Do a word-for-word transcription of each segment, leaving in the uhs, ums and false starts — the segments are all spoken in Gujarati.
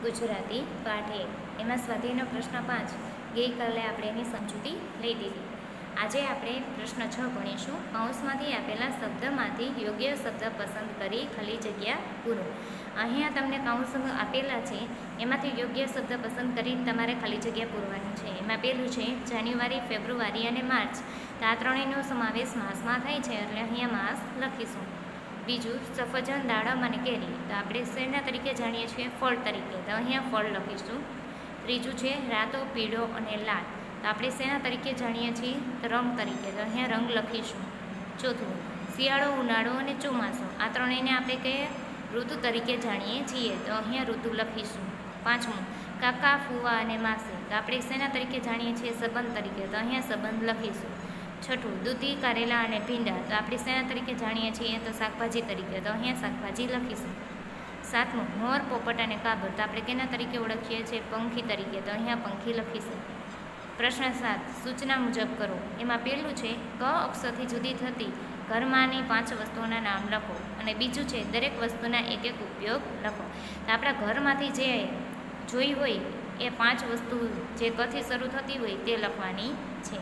ગુજરાતી પાઠ એક એમાં સ્વાધ્યાયનો પ્રશ્ન પાંચ ગઈકાલે આપણે એની સમજૂતી લઈ દીધી. આજે આપણે પ્રશ્ન છ ભણીશું. કૌંસમાંથી આપેલા શબ્દમાંથી યોગ્ય શબ્દ પસંદ કરી ખાલી જગ્યા પૂરો. અહીંયા તમને કૌંસ આપેલા છે, એમાંથી યોગ્ય શબ્દ પસંદ કરીને તમારે ખાલી જગ્યા પૂરવાની છે. એમાં પહેલું છે જાન્યુઆરી, ફેબ્રુઆરી અને માર્ચ. તો આ ત્રણેયનો સમાવેશ માસમાં થાય છે, એટલે અહીંયા માસ લખીશું. બીજું સફરજન, દાડમ અને કેરી. તો આપણે શેના તરીકે જાણીએ છીએ? ફળ તરીકે. તો અહીંયા ફળ લખીશું. ત્રીજું છે રાતો, પીળો અને લાલ. તો આપણે શેના તરીકે જાણીએ છીએ? રંગ તરીકે. તો અહીંયા રંગ લખીશું. ચોથું શિયાળો, ઉનાળો અને ચોમાસું. આ ત્રણેયને આપણે કહીએ ઋતુ તરીકે જાણીએ છીએ. તો અહીંયા ઋતુ લખીશું. પાંચમું કાકા, ફુવા અને માસી. તો આપણે શેના તરીકે જાણીએ છીએ? સંબંધ તરીકે. તો અહીંયા સંબંધ લખીશું. છઠ્ઠું દૂધી, કારેલા અને ભીંડા. તો આપણે શેના તરીકે જાણીએ છીએ? તો શાકભાજી તરીકે. તો અહીંયા શાકભાજી લખીશું. સાતમું મોર, પોપટ અને કાબર. તો આપણે કેના તરીકે ઓળખીએ છીએ? પંખી તરીકે. તો અહીંયા પંખી લખીશું. પ્રશ્ન સાત સૂચના મુજબ કરો. એમાં પહેલું છે ક અક્ષરથી જુદી થતી ઘરમાંની પાંચ વસ્તુઓના નામ લખો. અને બીજું છે દરેક વસ્તુના એક એક ઉપયોગ લખો. તો આપણા ઘરમાંથી જે જોઈ હોય એ પાંચ વસ્તુ જે કથી શરૂ થતી હોય તે લખવાની છે.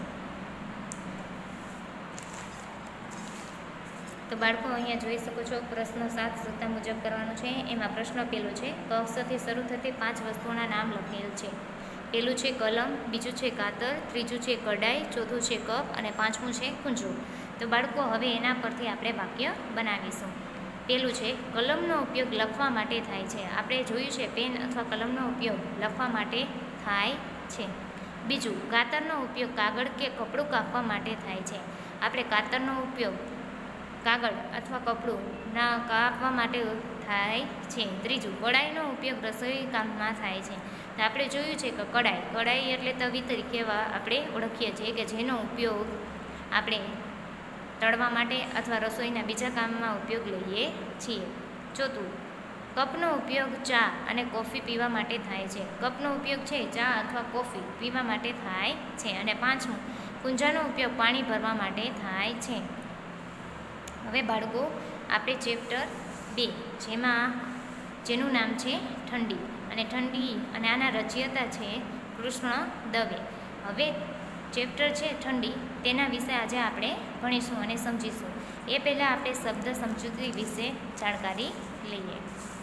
તો બાળકો અહીંયા જોઈ શકો છો, પ્રશ્ન સાત સૂચના મુજબ કરવાનું છે. એમાં પ્રશ્ન પહેલો છે ક અક્ષરથી શરૂ થતી પાંચ વસ્તુઓના નામ લખેલ છે. પહેલું છે કલમ, બીજું છે કાતર, ત્રીજું છે કડાઈ, ચોથું છે કપ અને પાંચમું છે કુંજો. તો બાળકો હવે એના પરથી આપણે વાક્ય બનાવીશું. પહેલું છે કલમનો ઉપયોગ લખવા માટે થાય છે. આપણે જોયું છે પેન અથવા કલમનો ઉપયોગ લખવા માટે થાય છે. બીજું કાતરનો ઉપયોગ કાગળ કે કપડું કાપવા માટે થાય છે. આપણે કાતરનો ઉપયોગ કાગળ અથવા કપડું ના કાપવા માટે થાય છે. ત્રીજું કડાઈનો ઉપયોગ રસોઈ કામમાં થાય છે. તો આપણે જોયું છે કે કડાઈ કડાઈ એટલે તવી તરીકે આપણે ઓળખીએ છીએ કે જેનો ઉપયોગ આપણે તળવા માટે અથવા રસોઈના બીજા કામમાં ઉપયોગ લઈએ છીએ. ચોથું કપનો ઉપયોગ ચા અને કોફી પીવા માટે થાય છે. કપનો ઉપયોગ છે ચા અથવા કોફી પીવા માટે થાય છે. અને પાંચમું કુંજાનો ઉપયોગ પાણી ભરવા માટે થાય છે. હવે બાળકો આપણે ચેપ્ટર બે જેમાં જેનું નામ છે ઠંડી અને ઠંડી અને આના રચયિતા છે કૃષ્ણ દવે. હવે ચેપ્ટર છે ઠંડી, તેના વિશે આજે આપણે ભણીશું અને સમજીશું. એ પહેલાં આપણે શબ્દ સમજૂતી વિશે જાણકારી લઈએ.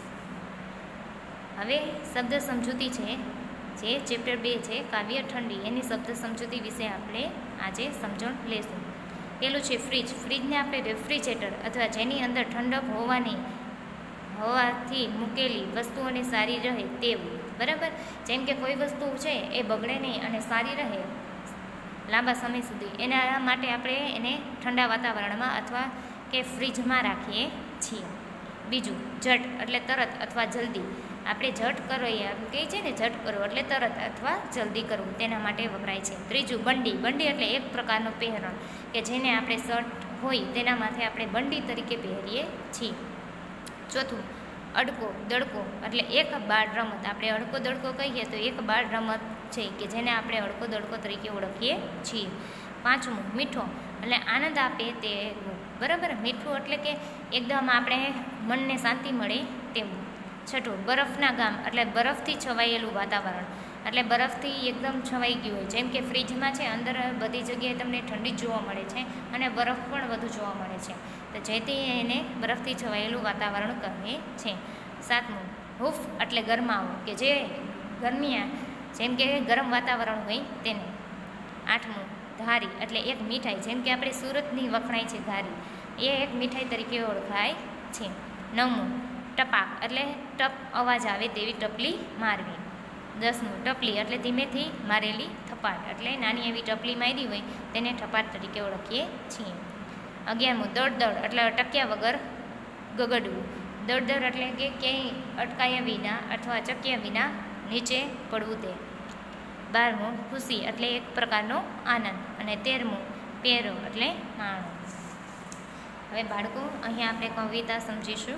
હવે શબ્દ સમજૂતી છે જે ચેપ્ટર બે છે કાવ્ય ઠંડી, એની શબ્દ સમજૂતી વિશે આપણે આજે સમજણ લેશું. પેલું છે ફ્રીજ. ફ્રીજને આપણે રેફ્રિજરેટર અથવા જેની અંદર ઠંડક હોવાની હોવાથી મૂકેલી વસ્તુઓને સારી રહે તેવું. બરાબર, જેમ કે કોઈ વસ્તુ છે એ બગડે નહીં અને સારી રહે લાંબા સમય સુધી, એના માટે આપણે એને ઠંડા વાતાવરણમાં અથવા કે ફ્રીજમાં રાખીએ છીએ. બીજું ઝટ એટલે તરત અથવા જલ્દી. આપણે ઝટ કરો એ એમ કહે છે ને, ઝટ કરો એટલે તરત અથવા જલ્દી કરવું, તેના માટે વપરાય છે. ત્રીજું બંડી. બંડી એટલે એક પ્રકારનું પહેરણ કે જેને આપણે શર્ટ હોય તેના માથે આપણે બંડી તરીકે પહેરીએ છીએ. ચોથું અડકો દડકો એટલે એક બાળ રમત. આપણે અડકો દડકો કહીએ તો એક બાળ રમત છે કે જેને આપણે અડકો દડકો તરીકે ઓળખીએ છીએ. પાંચમું મીઠો એટલે આનંદ આપે તેવું. બરાબર, મીઠું એટલે કે એકદમ આપણે મનને શાંતિ મળે તેવું. છઠ્ઠું બરફના ગામ એટલે બરફથી છવાયેલું વાતાવરણ. એટલે બરફથી એકદમ છવાઈ ગયું હોય, જેમ કે ફ્રીજમાં છે અંદર બધી જગ્યાએ તમને ઠંડી જોવા મળે છે અને બરફ પણ વધુ જોવા મળે છે. તો જેથી એને બરફથી છવાયેલું વાતાવરણ કહે છે. સાતમું હૂફ એટલે ગરમાવો કે જે ગરમિયા જેમ કે ગરમ વાતાવરણ હોય તેને. આઠમું ધારી એટલે એક મીઠાઈ, જેમ કે આપણે સુરતની વખણાય છે ધારી, એ એક મીઠાઈ તરીકે ઓળખાય છે. નવમું ટપાક એટલે ટપ અવાજ આવે તેવી ટપલી મારવી. દસમું ટપલી એટલે ધીમેથી મારેલી થપાટ, એટલે નાની એવી ટપલી મારી હોય તેને થપાટ તરીકે ઓળખીએ છીએ. અગિયારમું દડ દડ એટલે અટક્યા વગર ગગડવું. દડ દડ એટલે કે ક્યાંય અટકાયા વિના અથવા અચક્યા વિના નીચે પડવું તે. બારમું ખુશી એટલે એક પ્રકારનો આનંદ. અને તેરમું પેરો એટલે માણો. હવે બાળકો અહીંયા આપણે કવિતા સમજીશું.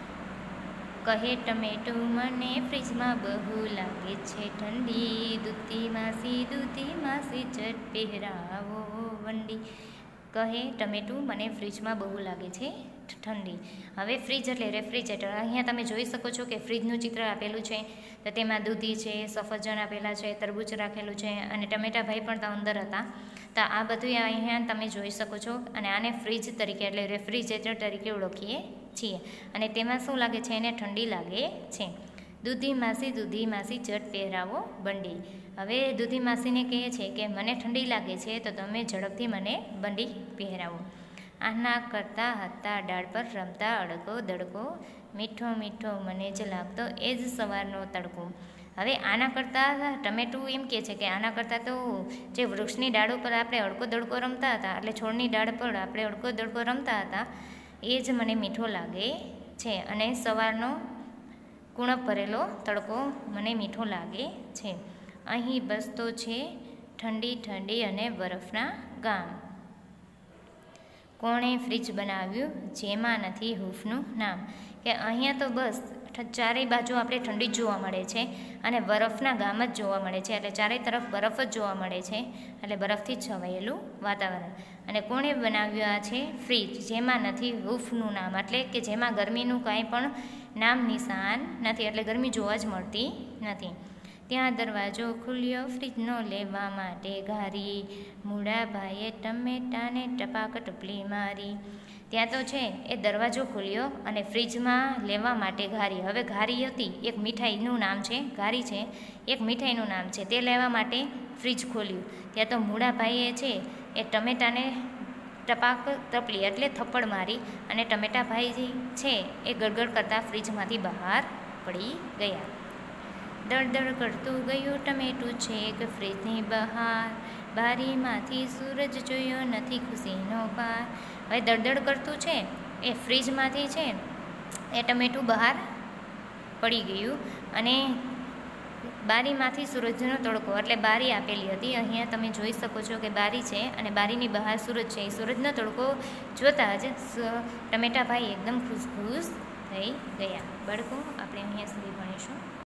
કહે ટમેટું મને ફ્રીજમાં બહુ લાગે છે ઠંડી, દૂધી માસી દૂધી માસી ચટ પહેરાવો વંડી. કહે ટમેટું મને ફ્રીજમાં બહુ લાગે છે ઠંડી. હવે ફ્રીજ એટલે રેફ્રિજરેટર. અહીંયા તમે જોઈ શકો છો કે ફ્રીજનું ચિત્ર આપેલું છે, તો તેમાં દૂધી છે, સફરજન આપેલા છે, તરબૂચ રાખેલું છે અને ટમેટા ભાઈ પણ ત્યાં અંદર હતા. તો આ બધું અહીંયા તમે જોઈ શકો છો અને આને ફ્રીજ તરીકે એટલે રેફ્રિજરેટર તરીકે ઓળખીએ છીએ. અને તેમાં શું લાગે છે? એને ઠંડી લાગે છે. દૂધી માસી દૂધી માસી ચટ પહેરાવો બંડી. હવે દૂધી માસીને કહે છે કે મને ઠંડી લાગે છે, તો તમે ઝડપથી મને બંડી પહેરાવો. આના કરતા હતા ડાળ પર રમતા અડકો દડકો, મીઠો મીઠો મને જ લાગતો એ જ સવારનો તડકો. હવે આના કરતાં ટમેટું એમ કહે છે કે આના કરતાં તો જે વૃક્ષની ડાળો પર આપણે અડકો દડકો રમતા હતા, એટલે છોડની ડાળ પર આપણે અડકો દડકો રમતા હતા, એ જ મને મીઠો લાગે છે. અને સવારનો કુણપ ભરેલો તડકો મને મીઠો લાગે છે. અહીં બસતો છે ઠંડી ઠંડી અને બરફના ગામ. કોણે ફ્રીજ બનાવ્યું જેમાં નથી હૂંફનું નામ. કે અહીંયા તો બસ ચારેય બાજુ આપણે ઠંડી જ જોવા મળે છે અને બરફના ગામ જ જોવા મળે છે, એટલે ચારે તરફ બરફ જ જોવા મળે છે, એટલે બરફથી જ છવાયેલું વાતાવરણ. અને કોણે બનાવ્યું આ છે ફ્રીજ જેમાં નથી હૂંફનું નામ, એટલે કે જેમાં ગરમીનું કાંઈ પણ નામ નિશાન નથી, એટલે ગરમી જોવા જ મળતી નથી. ત્યાં દરવાજો ખુલ્યો ફ્રીજનો લેવા માટે ઘારી, મૂળાભાઈએ ટમેટાને ટપાક ટપલી મારી. ત્યાં તો છે એ દરવાજો ખુલ્યો અને ફ્રીજમાં લેવા માટે ઘારી. હવે ઘારી હતી એક મીઠાઈનું નામ છે, ઘારી છે એક મીઠાઈનું નામ છે, તે લેવા માટે ફ્રીજ ખોલ્યું. ત્યાં તો મૂળાભાઈએ છે એ ટમેટાને ટપાક ટપલી એટલે થપ્પડ મારી અને ટમેટા ભાઈ છે એ ગળગળ કરતાં ફ્રીજમાંથી બહાર પડી ગયા. દળદળ કરતું ગયું ટમેટું છે કે ફ્રીજની બહાર, બારીમાંથી સૂરજ જોયો નથી ખુશીનો પાર. હવે દળદળ કરતું છે એ ફ્રીજમાંથી છે એ ટમેટું બહાર પડી ગયું અને બારીમાંથી સૂરજનો તડકો એટલે બારી આપેલી હતી. અહીંયા તમે જોઈ શકો છો કે બારી છે અને બારીની બહાર સૂરજ છે. એ સૂરજનો તડકો જોતાં જ ટમેટા ભાઈ એકદમ ખુશ ખુશ થઈ ગયા. બાળકો આપણે અહીંયા સુધી ભણીશું.